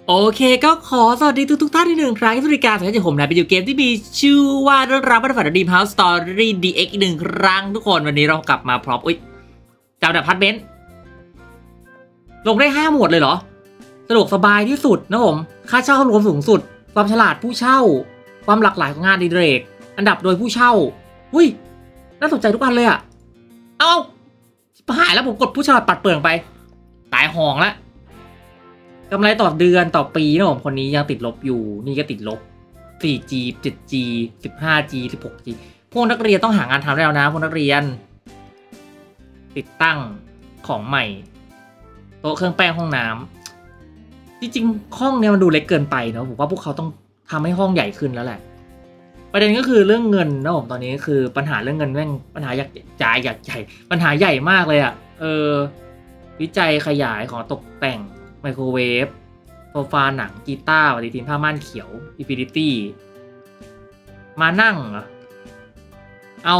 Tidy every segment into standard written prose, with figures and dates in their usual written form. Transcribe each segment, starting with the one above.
โอเคก็ขอสวัสดีทุกท่านที่หนึ่งครั้งที่บริการสำหรับผมนะเป็นอยู่เกมที่มีชื่อว่าเรื่องราวบัตรฝันดีมเฮาส์สตอรี่ดีเอ็กอีกหนึ่งครั้งทุกคนวันนี้เรากลับมาพร้อมจำแบบพัดเบนซ์ลงได้5 หมวดเลยเหรอสะดวกสบายที่สุดนะผมค่าเช่ารวมสูงสุดความฉลาดผู้เช่าความหลากหลายของงานอดิเรกอันดับโดยผู้เช่าอุ้ยน่าสนใจทุกอันเลยอะเอ้าหายแล้วผมกดผู้ฉลาดปัดเปลืองไปตายหองแล้วกำไรต่อเดือนต่อปีนะผมคนนี้ยังติดลบอยู่นี่ก็ติดลบ 4G 7G 15G 16G พวกนักเรียนต้องหางานทำแล้วนะพวกนักเรียนติดตั้งของใหม่โต๊ะเครื่องแป้งห้องน้ำจริงๆห้องเนี้ยมันดูเล็กเกินไปเนาะผมว่าพวกเขาต้องทำให้ห้องใหญ่ขึ้นแล้วแหละประเด็นก็คือเรื่องเงินนะผมตอนนี้คือปัญหาเรื่องเงินแม่งปัญหาอยากใหญ่ปัญหาใหญ่มากเลยอะวิจัยขยายของตกแต่งไมโครเวฟโซฟาหนังกีตาร์ปฏิทินผ้าม่านเขียวอินฟินิตี้มานั่งเหรอเอา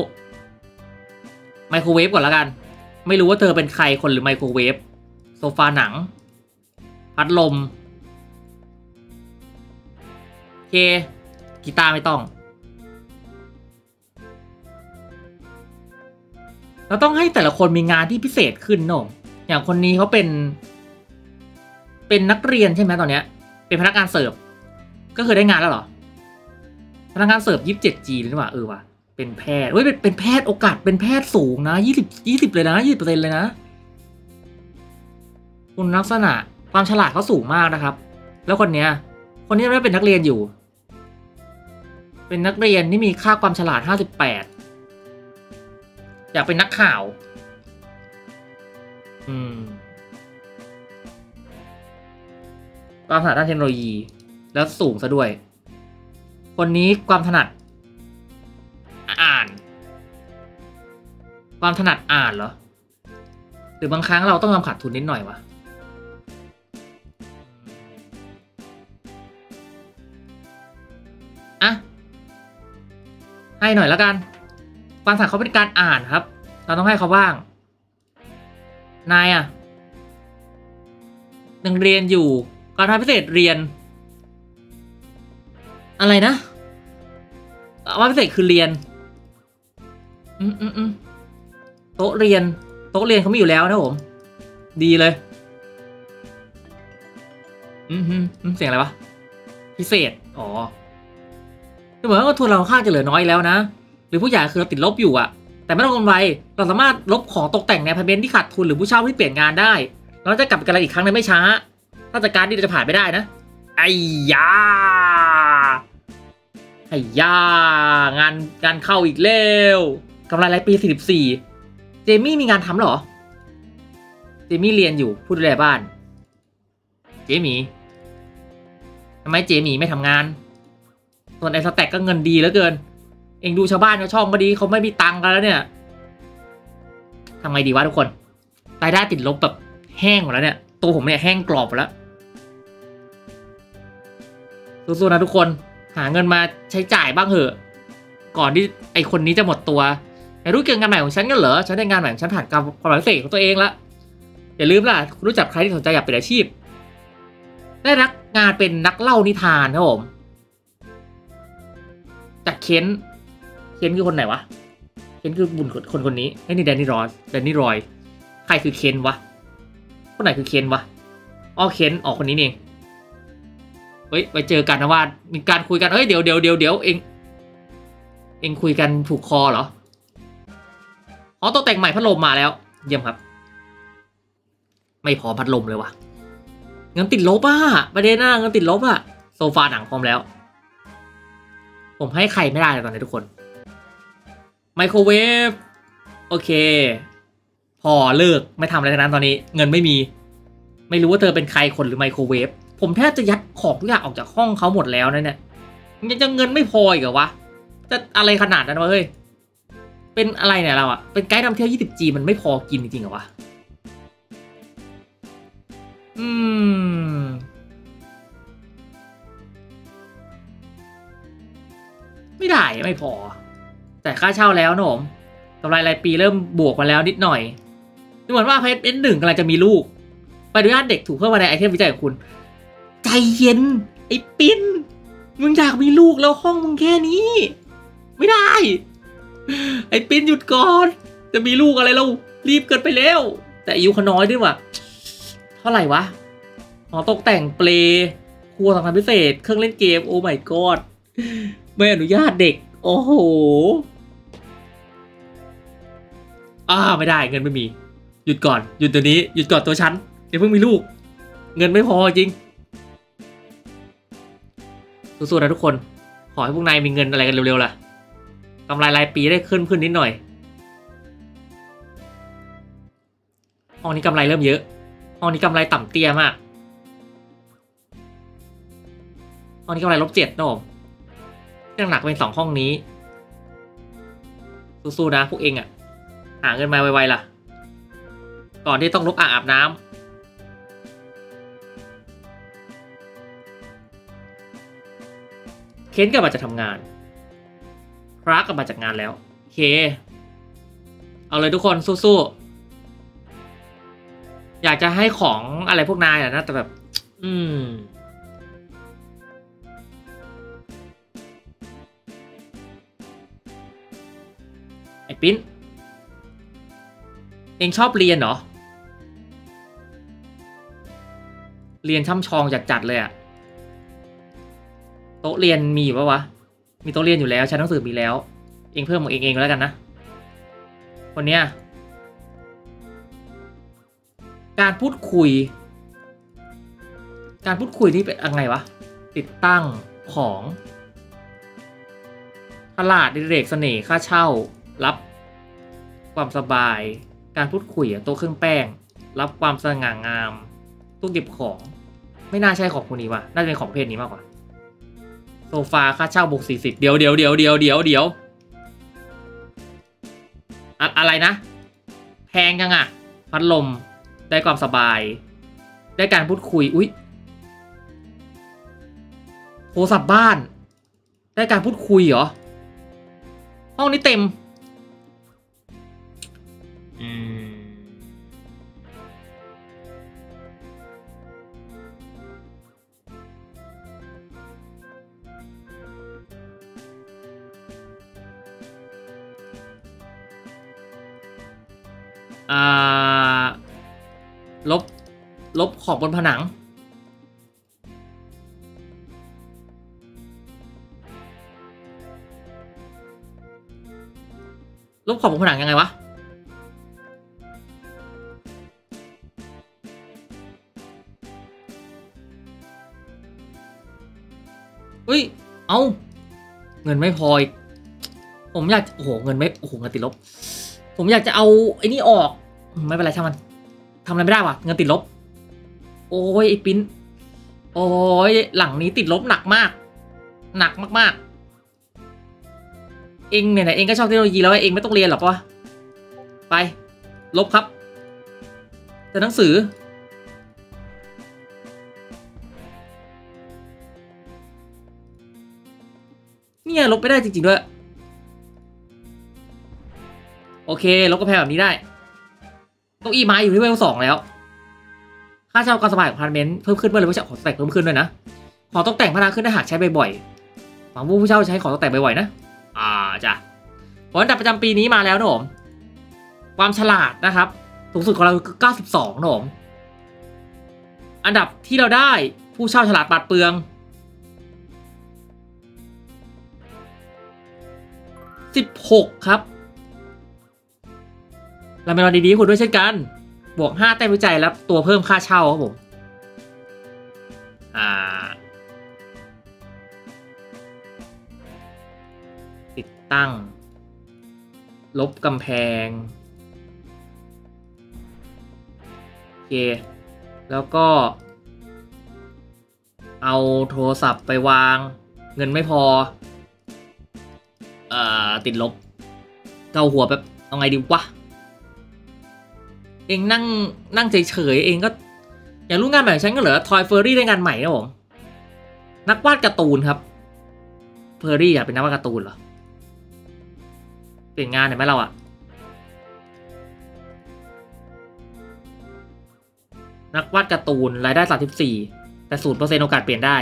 ไมโครเวฟก่อนละกันไม่รู้ว่าเธอเป็นใครคนหรือไมโครเวฟโซฟาหนังพัดลมโอเคกีตาร์ไม่ต้องเราต้องให้แต่ละคนมีงานที่พิเศษขึ้นเนอะอย่างคนนี้เขาเป็นนักเรียนใช่ไหมตอนเนี้ยเป็นพนักงานเสิร์ฟก็คือได้งานแล้วเหรอพนักงานเสิร์ฟ 27G หรือเปล่าว่ะเป็นแพทย์เป็นแพทย์โอกาสเป็นแพทย์สูงนะ20เลยนะ 20% เลยนะคุณลักษณะความฉลาดเขาสูงมากนะครับแล้วคนนี้ไม่เป็นนักเรียนอยู่เป็นนักเรียนที่มีค่าความฉลาด58อยากเป็นนักข่าวความถนัดด้านเทคโนโลยีแล้วสูงซะด้วยคนนี้ความถนัดอ่านความถนัดอ่านเหรอหรือบางครั้งเราต้องยอมขาดทุนนิดหน่อยวะอ่ะให้หน่อยแล้วกันความถนัดเขาเป็นการอ่านครับเราต้องให้เขาบ้างนายอ่ะยังเรียนอยู่การทำพิเศษเรียนอะไรนะว่าพิเศษคือเรียนโต๊ะเรียนเขามีอยู่แล้วนะผมดีเลยเสียงอะไรวะพิเศษอ๋อเหมือนว่าทุนเราค่าจะเหลือน้อยแล้วนะหรือผู้ใหญ่คือเราติดลบอยู่อะแต่ไม่ต้องกังวลเราสามารถลบของตกแต่งในอพาร์ตเมนต์ที่ขาดทุนหรือผู้เช่าที่เปลี่ยนงานได้เราจะกลับกันอีกครั้งในไม่ช้าถ้าจัดการนี่เราจะผ่านไม่ได้นะไอ้ยางานเข้าอีกแล้วกำไรรายปี44เจมี่มีงานทำหรอเจมี่เรียนอยู่ผู้ดูแลบ้านเจมี่ทำไมเจมี่ไม่ทำงานส่วนไอ้สแต็กก็เงินดีเหลือเกินเองดูชาวบ้านเขาช่องก็ดีเขาไม่มีตังค์กันแล้วเนี่ยทำไงดีวะทุกคนรายได้ติดลบแบบแห้งหมดแล้วเนี่ยตัวผมเนี่ยแห้งกรอบหมดแล้วสู้ๆนะทุกคนหาเงินมาใช้จ่ายบ้างเถอะก่อนที่ไอคนนี้จะหมดตัวไม่รู้เกี่ยวกับงานใหม่ของฉันกันเหรอฉันได้งานใหม่ของฉันผ่านความพิเศษของตัวเองละอย่าลืมล่ะคุณรู้จักใครที่สนใจอยากเป็นอาชีพได้รับงานเป็นนักเล่านิทานครับผมจากเคนคือคนไหนวะเคนคือบุญคนนี้ไอ้นี่แดนนี่รอยใครคือเคนวะคนไหนคือเคนวะอ๋อเคนออกคนนี้เองเฮ้ยไปเจอกันนะว่ามีการคุยกันเดี๋ยวเองคุยกันผูกคอเหรออ๋อตกแต่งใหม่พัดลมมาแล้วเยี่ยมครับไม่พอพัดลมเลยวะเงินติดลบอ่ะประเด็นน่ะเงินติดลบอ่ะโซฟาหนังพร้อมแล้วผมให้ใครไม่ได้เลยตอนนี้ทุกคนไมโครเวฟโอเคพอเลิกไม่ทำอะไรทั้งนั้นตอนนี้เงินไม่มีไม่รู้ว่าเธอเป็นใครคนหรือไมโครเวฟผมแทบจะยัดของทุกอย่างออกจากห้องเขาหมดแล้วนะเนี่ยยังจะเงินไม่พออีกเหรอวะจะอะไรขนาดนั้นวะเฮ้ยเป็นอะไรเนี่ยเราอะเป็นไกด์นำเที่ยว 20G มันไม่พอกินจริงๆเหรอวะไม่ได้ไม่พอแต่ค่าเช่าแล้วนะผมกำไรรายปีเริ่มบวกมาแล้วนิดหน่อยดูเหมือนว่าเพจN1กำลังจะมีลูกใบอนุญาตเด็กถูกเพิ่มมาในไอเทมวิจัยของคุณเย็นไอ้ปิ้นมึงอยากมีลูกแล้วห้องมึงแค่นี้ไม่ได้ไอ้ปิ้นหยุดก่อนจะมีลูกอะไรเรารีบเกินไปแล้วแต่อายุเขาน้อยด้วยว่ะเท่าไหร่วะตกแต่งเปลครัวสำคัญพิเศษเครื่องเล่นเกมโอ้ my god ไม่อนุญาตเด็กโอ้โหไม่ได้เงินไม่มีหยุดก่อนหยุดตัวนี้หยุดก่อนตัวฉันอย่าเพิ่งมีลูกเงินไม่พอจริงสู้ๆนะทุกคนขอให้พวกนายมีเงินอะไรกันเร็วๆล่ะกำไรรายปีได้ขึ้นนิดหน่อยห้องนี้กำไรเริ่มเยอะห้องนี้กำไรต่ำเตี้ยมากห้องนี้กำไร-7นะผมเรื่องหนักเป็น2ห้องนี้สู้ๆนะพวกเองอ่ะหาเงินมาไวๆล่ะก่อนที่ต้องลบอ่างอาบน้ำเค้นกลับมาจะทำงานพระกลับมาจากงานแล้วโอเคเอาเลยทุกคนสู้ๆอยากจะให้ของอะไรพวกนายนะแต่แบบไอ้ปิ้นเองชอบเรียนเหรอเรียนช่ำชองจัดๆเลยอะโต๊ะเรียนมีอยู่ปะวะมีโต๊ะเรียนอยู่แล้วชั้นหนังสือมีแล้วเองเพิ่มของเองแล้วกันนะคนเนี้ยการพูดคุยนี่เป็นยังไงวะติดตั้งของตลาดดิเรกเสน่ห์ค่าเช่ารับความสบายการพูดคุยโต๊ะเครื่องแป้งรับความสง่างามตู้เก็บของไม่น่าใช่ของคนนี้ว่ะน่าจะเป็นของเพศนี้มากกว่าโซฟาค่าเช่าบวก40เดี๋ยวอะไรนะแพงจังอะพัดลมได้ความสบายได้การพูดคุยอุ๊ยโทรศัพท์บ้านได้การพูดคุยเหรอห้องนี้เต็มลบขอบบนผนังลบขอบบนผนังยังไงวะเฮ้ยเอาเงินไม่พออีกผมอยากโอ้โหเงินไม่โอ้โหเงินติดลบผมอยากจะเอาไอ้นี่ออกไม่เป็นไรช่างมันทำอะไรไม่ได้ว่ะเงินติดลบโอ้ยไอ้ปิ้นโอ้ยหลังนี้ติดลบหนักมากเองเนี่ยเองก็ชอบเทคโนโลยีแล้วเองไม่ต้องเรียนหรอกวะไปลบครับแต่หนังสือเนี่ยลบไม่ได้จริงๆด้วยโอเคลบกระแพงแบบนี้ได้เก้าอี้ไม้อยู่ที่เลเวล2แล้วค่าเช่าความสบายของอพาร์ตเมนต์เพิ่มขึ้นเมื่อเลเวลของตกแต่งเพิ่มขึ้นด้วยนะของตกแต่งพัฒนาขึ้นถ้าหากใช้บ่อยๆหวังว่าผู้เช่าใช้ของตกแต่งบ่อยๆนะจ้ะผลอันดับประจำปีนี้มาแล้วนะผมความฉลาดนะครับสูงสุดของเราคือ92นะผมอันดับที่เราได้ผู้เช่าฉลาดปราดเปรื่อง16ครับเราเป็นวันดีๆคุณด้วยเช่นกันบวก5แต้มวิจัยแล้วตัวเพิ่มค่าเช่าครับผมติดตั้งลบกำแพงโอเคแล้วก็เอาโทรศัพท์ไปวางเงินไม่พอติดลบเกาหัวแบบเอาไงดีวะเองนั่งเฉยๆเองก็อยากรู้งานใหม่ของฉันก็เหรอทอยเฟอร์รี่ได้งานใหม่นะผมนักวาดการ์ตูนครับเฟอร์รี่อยากเป็นนักวาดการ์ตูนเหรอเปลี่ยนงานเห็นไหมเราอะนักวาดการ์ตูนรายได้34 แต่0%โอกาสเปลี่ยนได้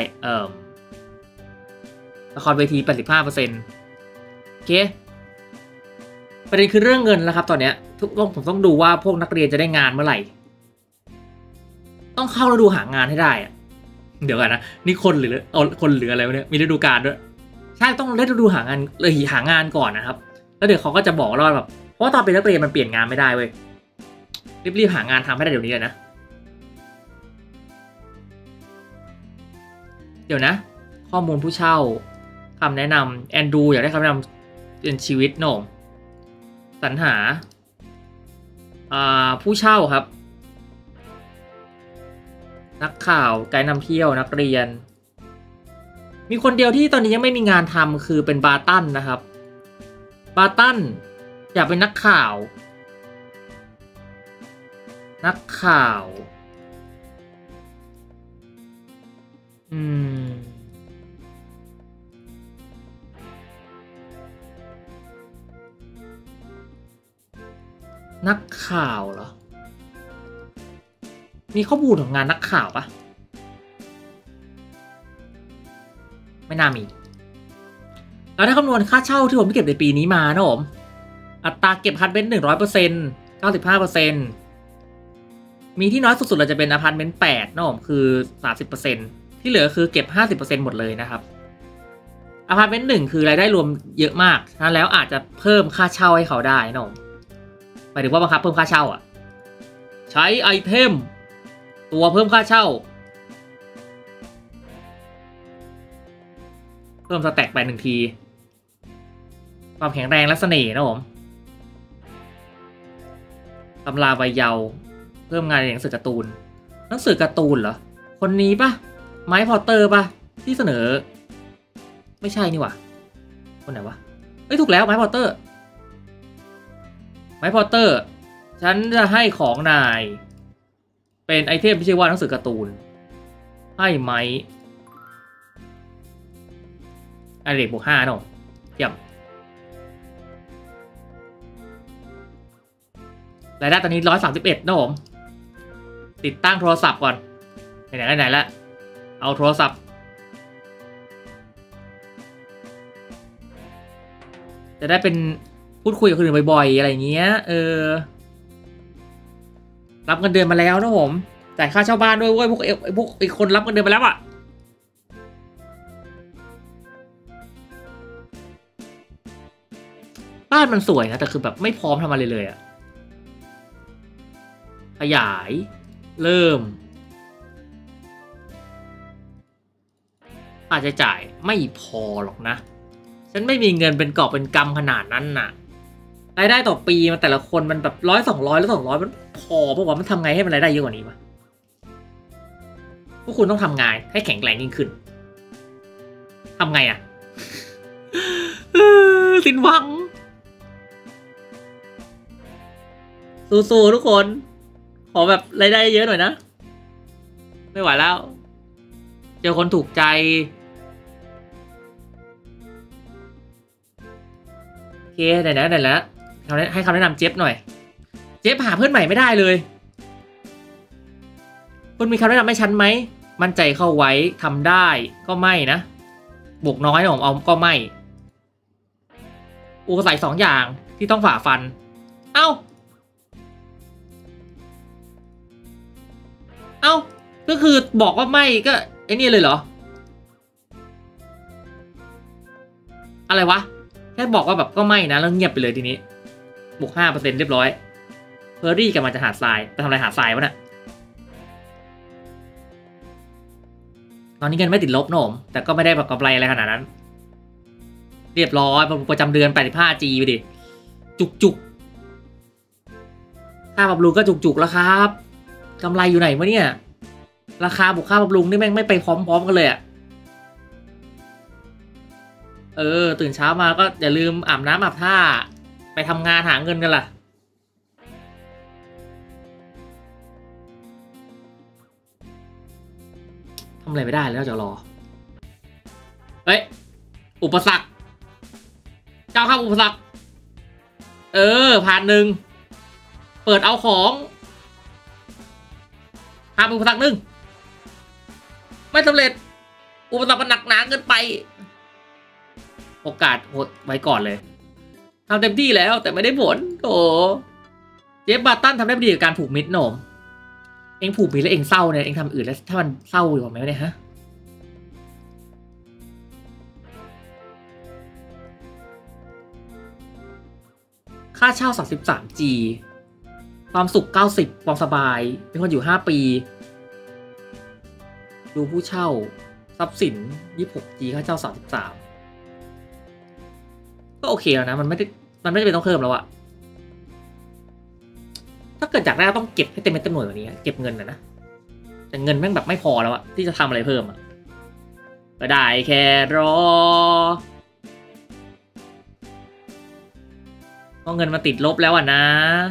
ละครเวที85%โอเคประเด็นคือเรื่องเงินแล้วครับตอนเนี้ยผมต้องดูว่าพวกนักเรียนจะได้งานเมื่อไหร่ต้องเข้าฤดูหางานให้ได้อะเดี๋ยวกันนะนี่คนหรือคนหรืออะไรวะเนี่ยมีฤดูกาลด้วยใช่ต้องฤดูหางานเลยหางานก่อนนะครับแล้วเดี๋ยวเขาก็จะบอกเราแบบเพราะว่าตอนเป็นนักเรียนมันเปลี่ยนงานไม่ได้เว้ยรีบหางานทำให้ได้เดี๋ยวนี้เลยนะเดี๋ยวนะข้อมูลผู้เช่าคำแนะนำแอนดูอยากได้คำแนะนำเป็นชีวิตโหน่งสรรหาผู้เช่าครับนักข่าวไกด์นำเที่ยวนักเรียนมีคนเดียวที่ตอนนี้ยังไม่มีงานทำคือเป็นบาตันนะครับบาตันอยากเป็นนักข่าวนักข่าวนักข่าวเหรอมีข้อมูลของงานนักข่าวปะไม่น่ามีเราได้คำนวณค่าเช่าที่ผมเก็บในปีนี้มานะผมอัตราเก็บอพาร์ตเมนต์100% 95%มีที่น้อยสุดๆเราจะเป็นอพาร์ตเมนต์8นะผมคือ 30% ที่เหลือคือเก็บ 50% หมดเลยนะครับอพาร์ตเมนต์1คือรายได้รวมเยอะมากฉะนั้นแล้วอาจจะเพิ่มค่าเช่าให้เขาได้นะผมหมายถึงว่าบังคับเพิ่มค่าเช่าอ่ะใช้ไอเทมตัวเพิ่มค่าเช่าเพิ่มสแต็กไป1 ทีความแข็งแรงและเสน่ห์นะผมตำราใบเยาว์เพิ่มงานในหนังสือการ์ตูนเหรอคนนี้ปะไมค์พอตเตอร์ปะที่เสนอไม่ใช่นี่หว่าคนไหนวะเอ้ยถูกแล้วไมค์พอตเตอร์ฉันจะให้ของนายเป็นไอเทมที่ชื่อว่าหนังสือการ์ตูนให้ไหมไอเด็กบวก5เนาะเยี่ยมรายได้ตอนนี้131นะผมติดตั้งโทรศัพท์ก่อนไหนละเอาโทรศัพท์จะได้เป็นพูดคุยกับคนอื่นบ่อยๆอะไรอย่างเงี้ยรับเงินเดือนมาแล้วนะผมจ่ายค่าเช่าบ้านด้วยเว้ยพวกไอ้คนรับเงินเดือนไปแล้วอะบ้านมันสวยนะแต่คือแบบไม่พร้อมทำอะไรเลยอะขยายเริ่มค่าใช้จ่ายไม่พอหรอกนะฉันไม่มีเงินเป็นกอบเป็นกำขนาดนั้นน่ะรายได้ต่อปีมันแต่ละคนมันแบบ100-200แล้ว200มันพอเพราะว่ามันทำไงให้มันรายได้เยอะกว่านี้วะพวกคุณต้องทำงานให้แข็งแรงยิ่งขึ้นทำไงอะสิ้นหวังสู้ๆทุกคนขอแบบรายได้เยอะหน่อยนะไม่ไหวแล้วเจอคนถูกใจโอเคไหนแล้วให้คำแนะนำเจฟหน่อยเจฟหาเพื่อนใหม่ไม่ได้เลยคุณมีคำแนะนำให้ฉันไหมมั่นใจเข้าไว้ทำได้ก็ไม่นะบวกน้อยผมเอาก็ไม่อุปสรรค2 อย่างที่ต้องฝ่าฟันเอ้าก็คือบอกว่าไม่ก็ไอ้นี่เลยเหรออะไรวะแค่บอกว่าแบบก็ไม่นะแล้วเงียบไปเลยทีนี้บวก 5% เรียบร้อยเพอร์รี่กำลังจะหาทรายไปทำอะไรหาทรายวะน่ะตอนนี้เงินไม่ติดลบนะผมแต่ก็ไม่ได้แบบกำไรอะไรขนาดนั้นเรียบร้อยประจำเดือน 85G ไปดิจุกค่าบำรุงก็จุกแล้วครับกำไรอยู่ไหนวะเนี่ยราคาบวกค่าบำรุงนี่แม่งไม่ไปพร้อมๆกันเลยอะตื่นเช้ามาก็อย่าลืมอาบน้ำอาบท่าไปทำงานหาเงินกันล่ะทำอะไรไม่ได้แล้วจะรอเฮ้ยอุปสรรคเจ้าข้ามอุปสรรคผ่าน1เปิดเอาของข้ามอุปสรรค1 ไม่สำเร็จอุปสรรคมันหนักหนาเกินไปโอกาสหดไว้ก่อนเลยทำเต็มที่แล้วแต่ไม่ได้ผลโอ้เจฟบาตันทำได้ดีกับการผูกมิดโหนมเองผูกมิดแล้วเองเศร้าเนี่ยเองทำอื่นแล้วถ้ามันเศร้าอยู่ไหมเนี่ยฮะค่าเช่า 33G ความสุข 90 ความสบายเป็นคนอยู่ 5 ปีดูผู้เช่าทรัพย์สิน 26G ค่าเช่า 33ก็โอเคแล้วนะมันไม่ได้เป็นต้องเพิ่มแล้วอะถ้าเกิดจากแรกต้องเก็บให้เต็มเม็ดเต็มหน่วยกว่านี้เก็บเงินนะแต่เงินแม่งแบบไม่พอแล้วอะที่จะทำอะไรเพิ่มอะก็ได้แค่รอเพราะเงินมาติดลบแล้วอะนะ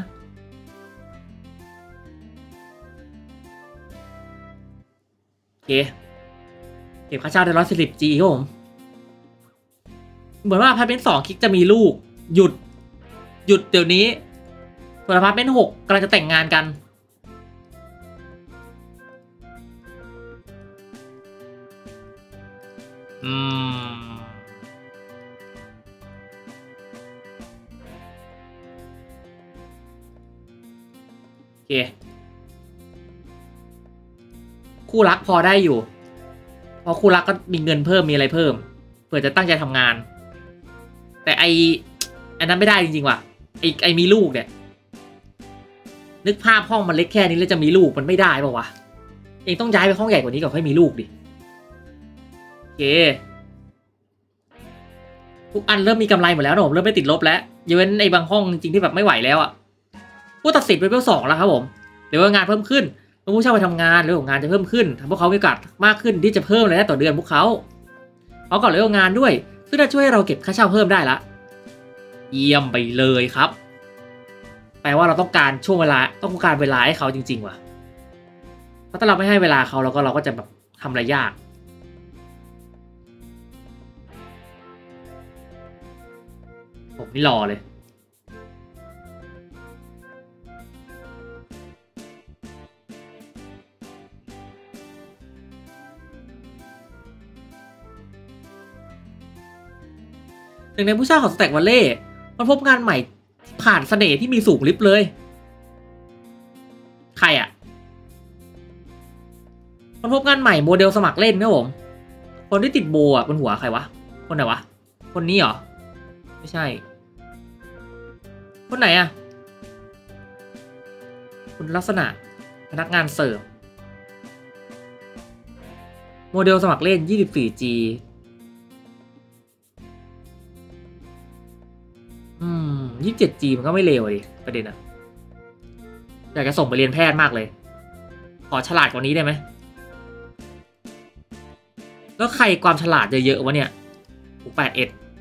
โอเคเก็บค่าเช่าได้ 140G ครับผมเหมือนว่าอพาร์ตเมนต์2คิกจะมีลูกหยุดเดี๋ยวนี้ส่วนอพาร์ตเมนต์6กำลังจะแต่งงานกันโอเคคู่รักพอได้อยู่พอคู่รักก็มีเงินเพิ่มมีอะไรเพิ่มเผื่อจะตั้งใจทำงานแต่อันนั้นไม่ได้จริงๆว่ะไอมีลูกเนี่ยนึกภาพห้องมันเล็กแค่นี้แล้วจะมีลูกมันไม่ได้ป่าววะเองต้องย้ายไปห้องใหญ่กว่านี้ก่อนค่อยมีลูกดิโอเคทุกอันเริ่มมีกำไรหมดแล้วนะผมเริ่มไม่ติดลบแล้วยกเว้นไอ้บางห้องจริงๆที่แบบไม่ไหวแล้วอ่ะผู้ตัดสินเป็นเลเวล 2แล้วครับผมเดี๋ยวงานเพิ่มขึ้นเมื่อผู้เช่าไปทำงานเรื่องของงานจะเพิ่มขึ้นทำพวกเขามีโอกาสมากขึ้นที่จะเพิ่มรายได้ต่อเดือนพวกเขาก่อนเรื่องงานด้วยซึ่งจะช่วยให้เราเก็บค่าเช่าเพิ่มได้ละเยี่ยมไปเลยครับแปลว่าเราต้องการช่วงเวลาต้องการเวลาให้เขาจริงๆว่ะเพราะถ้าเราไม่ให้เวลาเขาเราก็จะแบบทำอะไรยากผมนี่รอเลยหนึ่งในผู้เช่าของสแต็กวัลเล่มันพบงานใหม่ผ่านเสน่ห์ที่มีสูงลิฟต์เลยใครอ่ะมันพบงานใหม่โมเดลสมัครเล่นครับผมคนที่ติดโบอ่ะบนหัวใครวะคนไหนวะคนนี้เหรอไม่ใช่คนไหนอ่ะคุณลักษณะพนักงานเสิร์ฟโมเดลสมัครเล่น 24G 27G มันก็ไม่เลวดิประเด็นอะอยากจะส่งไปเรียนแพทย์มากเลยขอฉลาดกว่านี้ได้ไหมแล้วใครความฉลาดเยอะๆวะเนี่ย81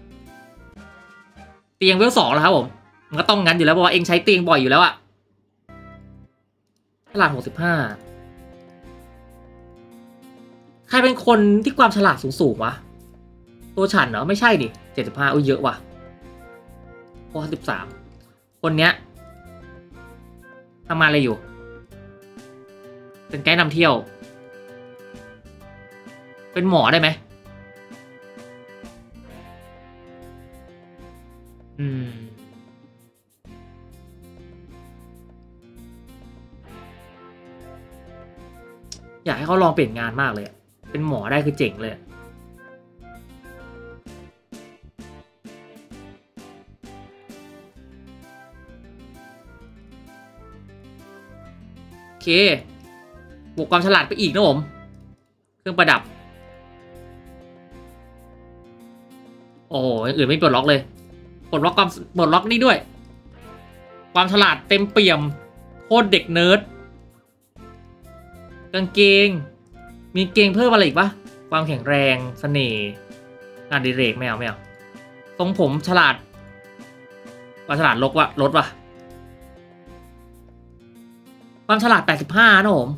เตียงเวล 2แล้วครับผมมันก็ต้องงั้นอยู่แล้วเพราะว่าเองใช้เตียงบ่อยอยู่แล้วอะฉลาด 65ใครเป็นคนที่ความฉลาดสูงๆวะตัวฉันเหรอไม่ใช่ดิ75อุ้ยเยอะว่ะ13คนเนี้ยทำงานอะไรอยู่เป็นไกด์นำเที่ยวเป็นหมอได้ไหมอยากให้เขาลองเปลี่ยนงานมากเลยเป็นหมอได้คือเจ๋งเลยโอเคบวกความฉลาดไปอีกนะผมเครื่องประดับโอ้โหอย่างอื่นไม่ปลดล็อกเลยปลดล็อกนี่ด้วยความฉลาดเต็มเปี่ยมโคตรเด็กเนิร์ดกางเกงมีเกงเพิ่มอะไรอีกปะความแข็งแรงเสน่ห์งานดิเรกไม่เอาทรงผมฉลาดความฉลาดลดว่ะความฉลาด 85นะผม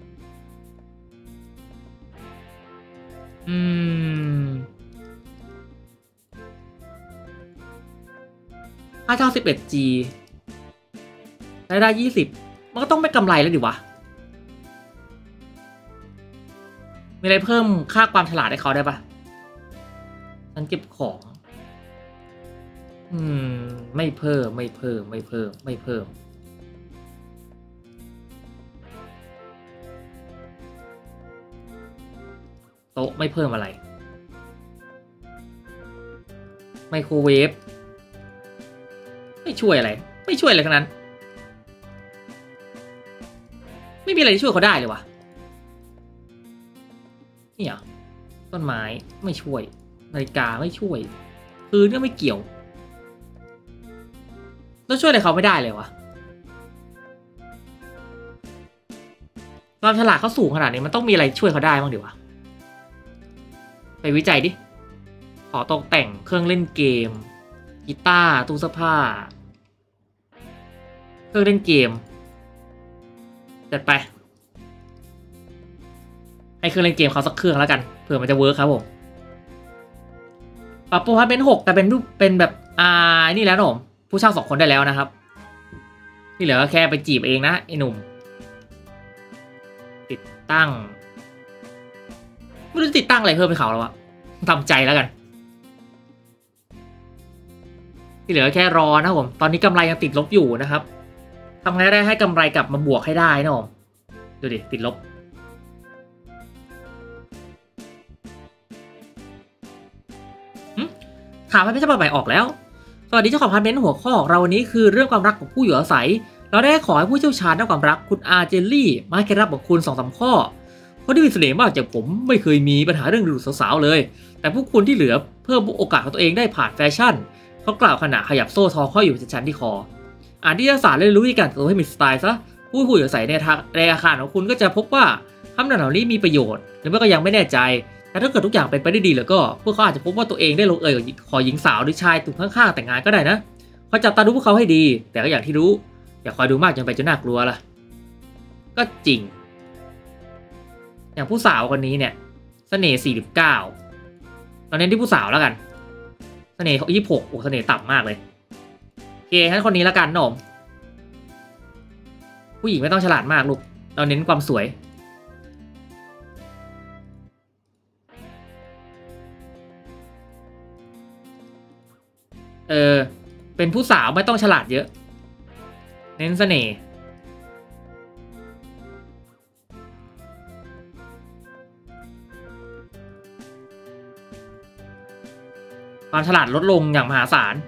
ค่าเช่า 11G ได้ 20มันก็ต้องไม่กำไรแล้วดิวะมีอะไรเพิ่มค่าความฉลาดให้เขาได้ปะฉันเก็บของไม่เพิ่มไม่เพิ่มไม่เพิ่มไม่เพิ่มโต๊ะไม่เพิ่มอะไรไมโครเวฟไม่ช่วยอะไรไม่ช่วยอะไรทั้งนั้นไม่มีอะไรที่ช่วยเขาได้เลยวะนี่อ่ะต้นไม้ไม่ช่วยนาฬิกาไม่ช่วยพื้นก็ไม่เกี่ยวแล้วช่วยอะไรเขาไม่ได้เลยวะความฉลาดเขาสูงขนาดนี้มันต้องมีอะไรช่วยเขาได้บ้างดิวะไปวิจัยดิขอตกแต่งเครื่องเล่นเกมกีตาร์ตู้เสื้อผ้าเครื่องเล่นเกมจัดไปให้เครื่องเล่นเกมเขาสักเครื่องแล้วกันเผื่อมันจะเวิร์คครับผมปรับโปรพัทเป็น6แต่เป็นรูปเป็นแบบนี่แล้วหนุ่มผู้เช่า2 คนได้แล้วนะครับที่เหลือก็แค่ไปจีบเองนะไอ้หนุ่มติดตั้งไม่รู้ติดตั้งอะไรเพิ่มให้เขาแล้วอะทำใจแล้วกันที่เหลือแค่รอนะผมตอนนี้กำไรยังติดลบอยู่นะครับทำไงได้ให้กำไรกลับมาบวกให้ได้นะผมดูดิติดลบข่าวพาร์ทเมนต์ฉบับใหม่ออกแล้วสวัสดีเจ้าของพาร์ทเมนต์หัวข้อของเราวันนี้คือเรื่องความรักของผู้อยู่อาศัยเราได้ขอให้ผู้เชี่ยวชาญด้านความรักคุณอาร์เจลลี่มาให้เคล็ดลับของคุณ2-3 ข้อคนที่มีเสน่ห์มากจากผมไม่เคยมีปัญหาเรื่องดูสาวๆเลยแต่พวกคุณที่เหลือเพิ่มโอกาสของตัวเองได้ผ่านแฟชั่นเขากล่าวขณะขยับโซ่ทองห้อยอยู่ชั้นที่คออ่านนิตยสารเรียนรู้วิธีการแต่งตัวให้มีสไตล์ซะผู้อยู่อาศัยในอาคารของคุณก็จะพบว่าคำนำเหล่านี้มีประโยชน์หรือไม่ก็ยังไม่แน่ใจแต่ถ้าเกิดทุกอย่างเป็นไปได้ดีแล้วก็พวกเขาอาจจะพบว่าตัวเองได้ลงเอยขอหญิงสาวหรือชายตุ่มข้างๆแต่งงานก็ได้นะคอยจับตาดูพวกเขาให้ดีแต่ก็อย่างที่รู้อย่าคอยดูมากจนไปจนน่ากลัวล่ะก็จริงอย่างผู้สาวคนนี้เนี่ยเสน่ห์49ตอนนี้ที่ผู้สาวแล้วกันเสน่ห์26โอ้เสน่ห์ต่ำมากเลยโอเคงั้นคนนี้แล้วกันน้องผู้หญิงไม่ต้องฉลาดมากลูกเราเน้นความสวยเป็นผู้สาวไม่ต้องฉลาดเยอะเน้นเสน่ห์ความฉลาดลดลงอย่างมหาศาล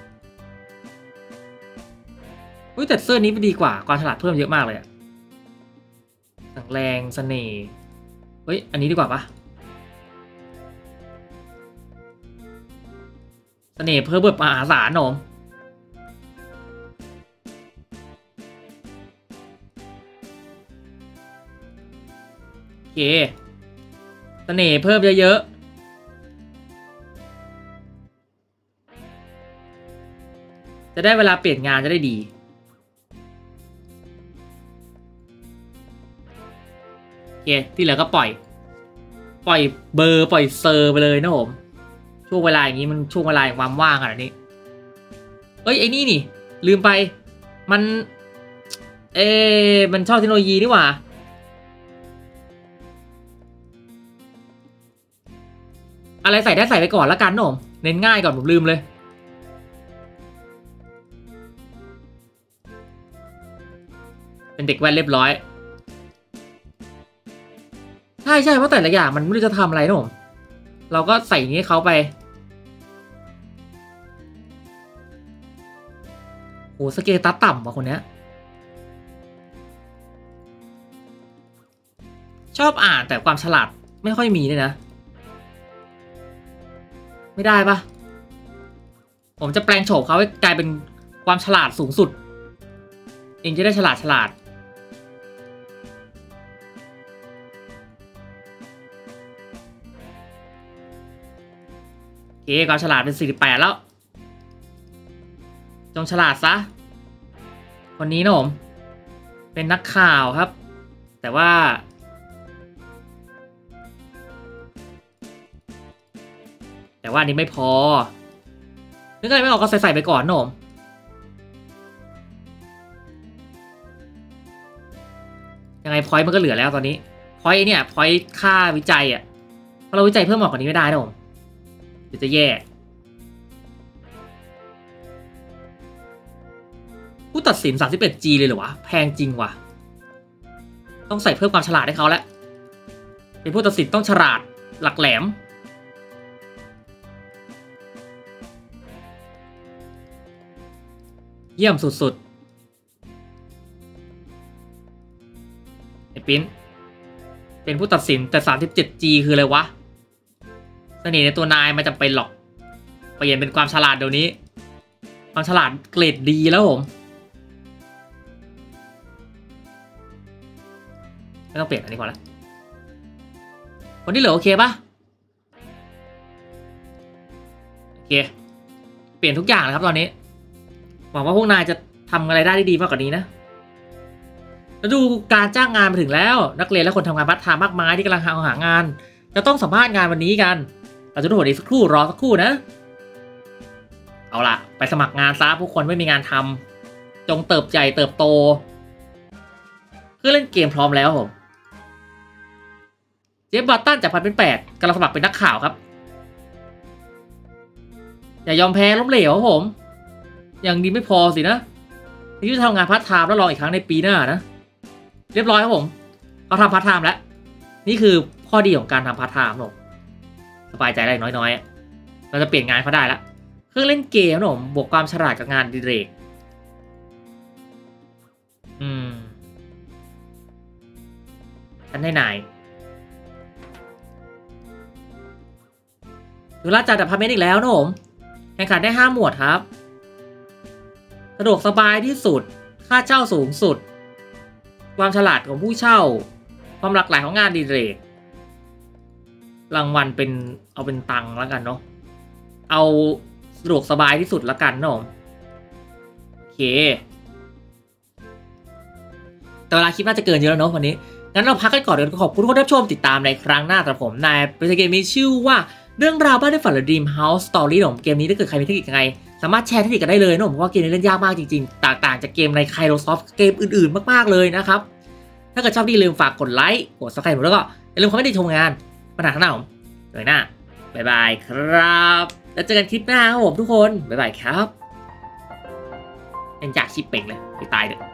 แต่เสื้อนี้มันดีกว่าความฉลาดเพิ่มเยอะมากเลยอะแข็งแรงเสน่ห์อันนี้ดีกว่าปะเสน่ห์เพิ่มแบบมหาศาลหนอมโอเคเสน่ห์เพิ่มเยอะๆจะได้เวลาเปลี่ยนงานจะได้ดีโอเคที่เหลือก็ปล่อยเบอร์ปล่อยเซอร์ไปเลยนะผมช่วงเวลาอย่างนี้มันช่วงเวลาความว่างขนาดนี้ไอ้นี่นี่ลืมไปมันมันชอบเทคโนโลยีนี่หว่าอะไรใส่ได้ใส่ไปก่อนละกันนะผมเน้นง่ายก่อนผมลืมเลยเป็นเด็กแว่นเรียบร้อยใช่เพราะแต่ละอย่างมันไม่รู้จะทำอะไรนะผมเราก็ใส่อย่างนี้เขาไปโหสเกตัสต่ำว่ะคนเนี้ยชอบอ่านแต่ความฉลาดไม่ค่อยมีเลยนะไม่ได้ปะผมจะแปลงโฉมเขาให้กลายเป็นความฉลาดสูงสุดเองจะได้ฉลาดโอเคความฉลาดเป็น48แล้วจงฉลาดซะคนนี้นะผมเป็นนักข่าวครับแต่ว่าอันนี้ไม่พอนึกอะไรไม่ออกก็ใส่ไปก่อนนะผมยังไงพอยต์มันก็เหลือแล้วตอนนี้พพอยต์เนี่ยพอยต์ค่าวิจัยอ่ะเพราะเราวิจัยเพิ่มมากกว่านี้ไม่ได้นะผมเดี๋ยวจะแย่ผู้ตัดสิน 31G เลยเหรอวะแพงจริงว่ะต้องใส่เพิ่มความฉลาดให้เขาแล้วเป็นผู้ตัดสินต้องฉลาดหลักแหลมเยี่ยมสุดๆไอ้ปิ้นเป็นผู้ตัดสินแต่ 37G คืออะไรวะเสน่ห์ในตัวนายมันจะเป็นหรอกเปลี่ยนเป็นความฉลาดเดี๋ยวนี้ความฉลาดเกรดดีแล้วผมไม่ต้องเปลี่ยนอันนี้ก่อนละคนที่เหลือโอเคปะโอเคเปลี่ยนทุกอย่างเลยครับตอนนี้หวังว่าพวกนายจะทำอะไรได้ดีมากกว่านี้นะแล้วดูการจ้างงานมาถึงแล้วนักเรียนและคนทำงานพาร์ทไทม์มากมายที่กำลังหางานจะต้องสัมภาษณ์งานวันนี้กันเราจะดูหัวอีกสักครู่รอสักครู่นะเอาล่ะไปสมัครงานซะผู้คนไม่มีงานทำจงเติบใหญ่เติบโตเพื่อเล่นเกมพร้อมแล้วผมเจฟ บัตตันจาก1,008กำลังสมัครเป็นนักข่าวครับอย่ายอมแพ้ล้มเหลวครับผมอย่างดีไม่พอสินะที่จะทำงานพาร์ทไทม์แล้วรออีกครั้งในปีหน้านะเรียบร้อยครับผมเขาทำพาร์ทไทม์แล้วนี่คือข้อดีของการทำพาร์ทไทม์ผมสบายใจได้น้อยๆเราจะเปลี่ยนงานเขาได้แล้วเครื่องเล่นเกมผมบวกความฉลาดกับงานดิเรกฉันให้นายดูแลจัดอพาร์ตเมนต์อีกแล้วนะผมแข่งขันได้5 หมวดครับสะดวกสบายที่สุดค่าเช่าสูงสุดความฉลาดของผู้เช่าความหลากหลายของงานดิเรกรางวัลเป็นเอาเป็นตังค์แล้วกันเนาะเอาสะดวกสบายที่สุดแล้วกันเนาะโอเคแต่เวลาคลิปน่าจะเกินเยอะแล้วเนาะวันนี้งั้นเราพักกันก่อนเดี๋ยวขอบคุณทุกคนที่รับชมติดตามในครั้งหน้าแต่ผมนายเป็นเกมมีชื่อว่าเรื่องราวบ้านในฝันหรือ Dream House Story ของเกมนี้ถ้าเกิดใครมีเทคนิคยังไงสามารถแชร์เทคนิคกันได้เลยนะผมเพราะว่าเกมนี้เล่นยากมากจริงๆต่างจากเกมใน Kairosoft เกมอื่นๆมากๆเลยนะครับถ้าเกิดชอบอย่าลืมฝากกดไลค์กด Subscribe แล้วก็อย่าลืมคอมเมนต์ในชมงานปัญหาข้างหน้าผมเลยหน้าบ๊ายบายครับแล้วเจอกันคลิปหน้าครับผมทุกคนบ๊ายบายครับเป็นจากชิปเป่งเลยไปตายเถอะ